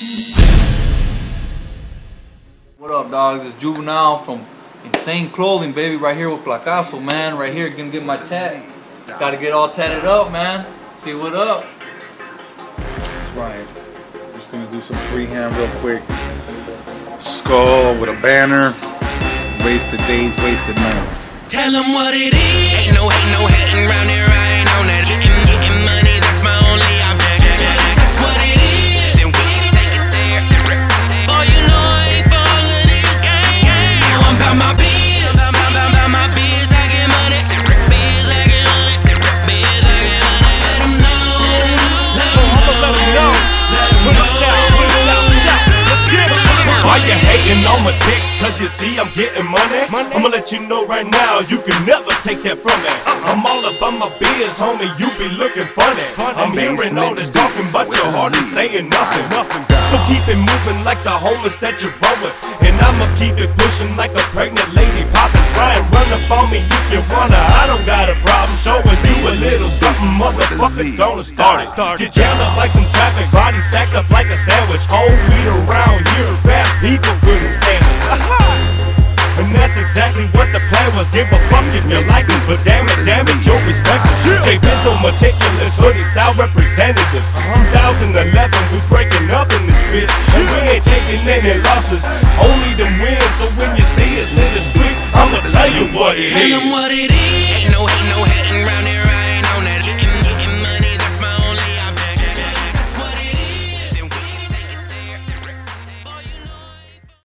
What up, dogs? It's Juvenile from Insane Clothing, baby. Right here with Placazo, man. Right here, gonna get my tat. Gotta get all tatted up, man. See what up. That's right. Just gonna do some freehand real quick. Skull with a banner. Wasted days, wasted nights. Tell them what it is. Ain't no hating round here. I ain't on that. Getting money, that's my only object. That's what it is. Then we can take it there. Boy, you know I ain't for all of this game. I'm about my biz. About my biz. I get money. Biz, I get money. Biz, I get money. Let them know. Let them know. Put it down, let's get it. Why you hating on my ticks? Cause you see I'm getting money. I'ma let you know right now, you can never take that from me. I'm all about my biz, homie, you be looking funny. I'm hearing all this talking, but your heart is saying nothing. So keep it moving like the homeless that you roll with. And I'ma keep it pushing like a pregnant lady popping. Try and run up on me if you wanna. I don't got a problem showing you a little something, motherfucker, gonna start it. Get jammed up like some traffic, body stacked up like a sandwich. Whole weed around here, fat people couldn't stand it. And that's exactly what the plan was. Give a fuck if you like us, but damn it, you'll respect us. J Pencil meticulous, hoodie style representatives. 2011, we breaking up in this bitch. And we ain't taking any losses, only them wins. So when you see us in the streets, I'ma tell you what it is. Tell them what it is.